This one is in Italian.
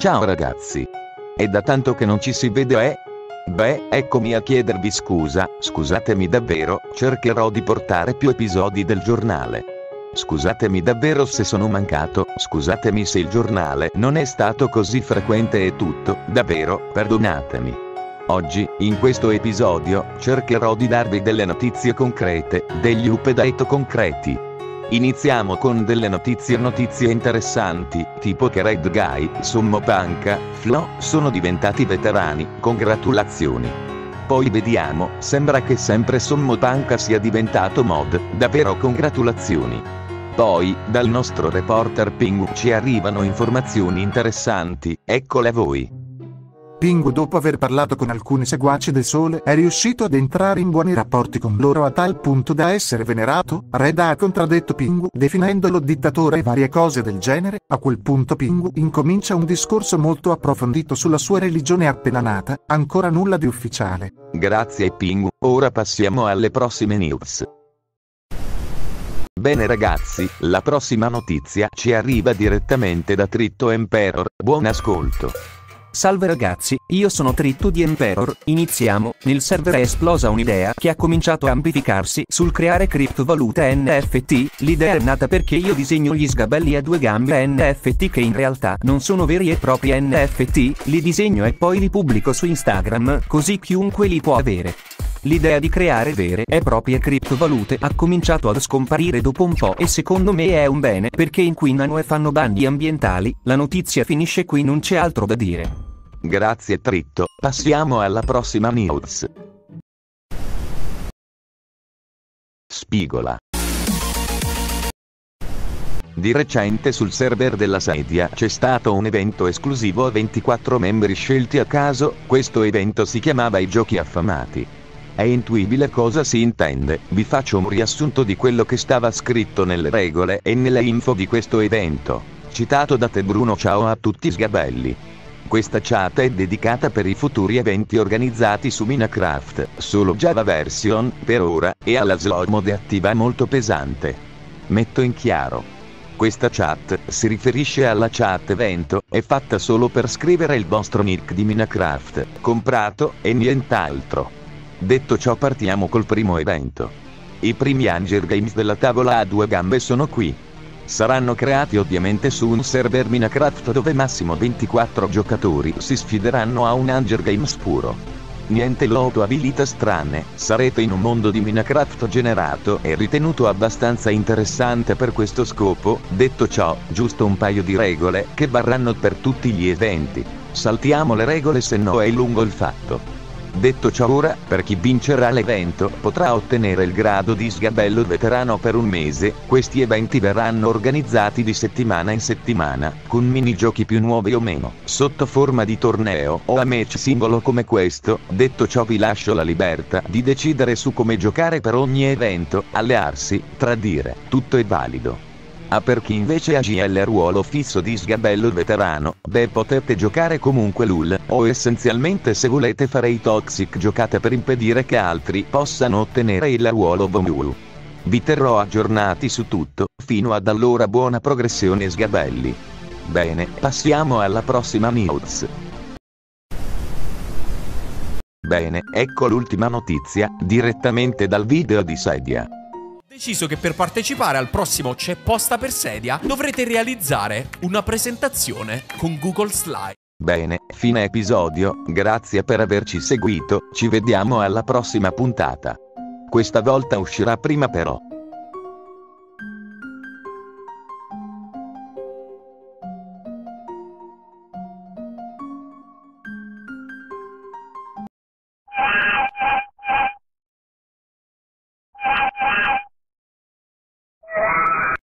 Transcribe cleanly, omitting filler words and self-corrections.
Ciao ragazzi. È da tanto che non ci si vede, eh? Beh, eccomi a chiedervi scusa, scusatemi davvero, cercherò di portare più episodi del giornale. Scusatemi davvero se sono mancato, scusatemi se il giornale non è stato così frequente e tutto, davvero, perdonatemi. Oggi, in questo episodio, cercherò di darvi delle notizie concrete, degli update concreti. Iniziamo con delle notizie interessanti, tipo che Red Guy, Sommo Panca, Flo, sono diventati veterani, congratulazioni. Poi vediamo, sembra che sempre Sommo Panca sia diventato mod, davvero congratulazioni. Poi, dal nostro reporter Pingu ci arrivano informazioni interessanti, eccole a voi. Pingu, dopo aver parlato con alcuni seguaci del Sole, è riuscito ad entrare in buoni rapporti con loro a tal punto da essere venerato. Red ha contraddetto Pingu, definendolo dittatore e varie cose del genere. A quel punto Pingu incomincia un discorso molto approfondito sulla sua religione appena nata, ancora nulla di ufficiale. Grazie Pingu, ora passiamo alle prossime news. Bene ragazzi, la prossima notizia ci arriva direttamente da Tritto Emperor, buon ascolto. Salve ragazzi, io sono Tritto di Emperor, iniziamo. Nel server è esplosa un'idea che ha cominciato a amplificarsi sul creare criptovalute NFT. L'idea è nata perché io disegno gli sgabelli a due gambe NFT che in realtà non sono veri e propri NFT, li disegno e poi li pubblico su Instagram, così chiunque li può avere. L'idea di creare vere e proprie criptovalute ha cominciato ad scomparire dopo un po' e secondo me è un bene perché inquinano e fanno danni ambientali. La notizia finisce qui, non c'è altro da dire. Grazie Tritto, passiamo alla prossima news. Spigola. Di recente sul server della Sedia c'è stato un evento esclusivo a 24 membri scelti a caso, questo evento si chiamava I Giochi Affamati. È intuibile cosa si intende, vi faccio un riassunto di quello che stava scritto nelle regole e nelle info di questo evento. Citato da te Bruno, ciao a tutti sgabelli. Questa chat è dedicata per i futuri eventi organizzati su Minecraft, solo Java version, per ora, e alla slow mode attiva molto pesante. Metto in chiaro. Questa chat si riferisce alla chat evento, è fatta solo per scrivere il vostro nick di Minecraft, comprato, e nient'altro. Detto ciò partiamo col primo evento. I primi Hunger Games della tavola a due gambe sono qui. Saranno creati ovviamente su un server Minecraft dove massimo 24 giocatori si sfideranno a un Hunger Games puro. Niente loto abilità strane, sarete in un mondo di Minecraft generato e ritenuto abbastanza interessante per questo scopo. Detto ciò, giusto un paio di regole che varranno per tutti gli eventi. Saltiamo le regole se no è lungo il fatto. Detto ciò ora, per chi vincerà l'evento, potrà ottenere il grado di sgabello veterano per un mese, questi eventi verranno organizzati di settimana in settimana, con minigiochi più nuovi o meno, sotto forma di torneo o a match singolo come questo. Detto ciò vi lascio la libertà di decidere su come giocare per ogni evento, allearsi, tradire, tutto è valido. Per chi invece ha GL ruolo fisso di sgabello veterano, beh potete giocare comunque LUL, o essenzialmente se volete fare i toxic giocate per impedire che altri possano ottenere il ruolo VOMU. Vi terrò aggiornati su tutto, fino ad allora buona progressione sgabelli. Bene, passiamo alla prossima news. Bene, ecco l'ultima notizia, direttamente dal video di Sedia. Deciso che per partecipare al prossimo C'è posta per sedia dovrete realizzare una presentazione con Google Slide. Bene, fine episodio, grazie per averci seguito, ci vediamo alla prossima puntata. Questa volta uscirà prima però.